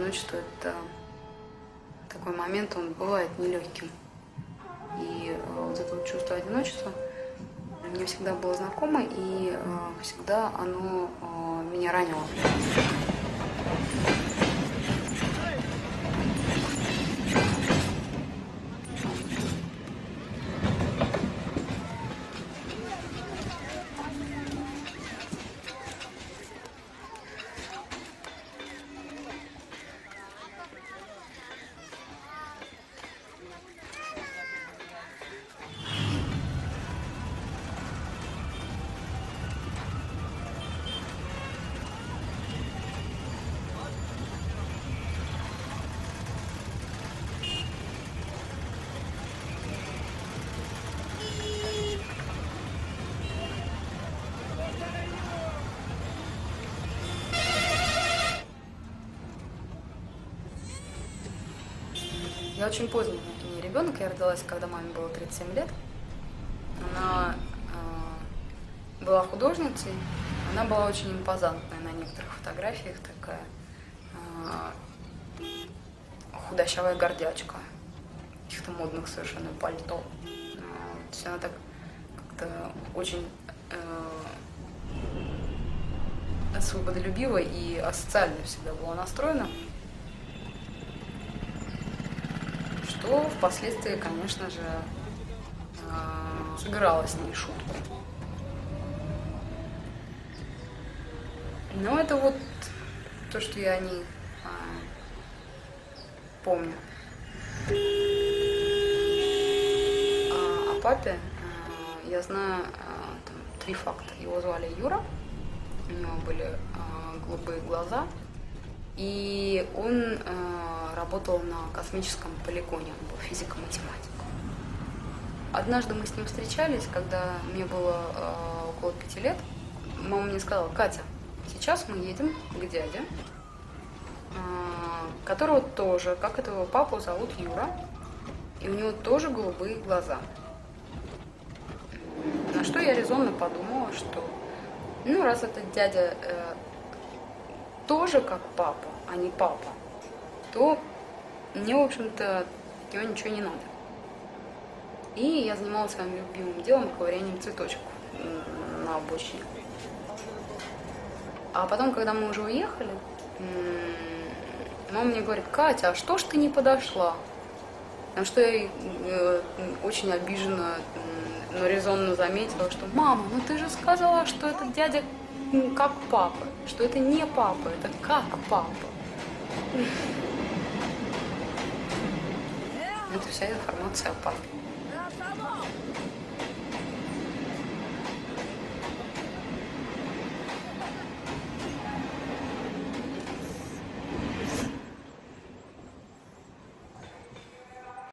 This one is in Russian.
одиночество – это такой момент, он бывает нелегким. И вот это вот чувство одиночества мне всегда было знакомо, и всегда оно меня ранило. Я очень поздний ребенок, я родилась, когда маме было 37 лет. Она была художницей, она была очень импозантная на некоторых фотографиях, такая худощавая гордячка, каких-то модных совершенно пальто. То есть она так как-то очень свободолюбиво и асоциально всегда была настроена. Что впоследствии, конечно же, сыграло с ней шутку. Но это вот то, что я о ней помню. О папе я знаю там 3 факта. Его звали Юра, у него были голубые глаза, и он работал на космическом полигоне, он был физико-математик. Однажды мы с ним встречались, когда мне было около 5 лет. Мама мне сказала: Катя, сейчас мы едем к дяде, которого тоже, как этого папу, зовут Юра, и у него тоже голубые глаза. На что я резонно подумала, что, ну, раз этот дядя тоже как папа, а не папа, то мне, в общем-то, от него ничего не надо. И я занималась своим любимым делом, ковырянием цветочков на обочине. А потом, когда мы уже уехали, мама мне говорит: Катя, а что ж ты не подошла? На что я очень обиженно, но резонно заметила, что: мама, ну ты же сказала, что этот дядя как папа, что это не папа, это как папа. Это вся информация о папе.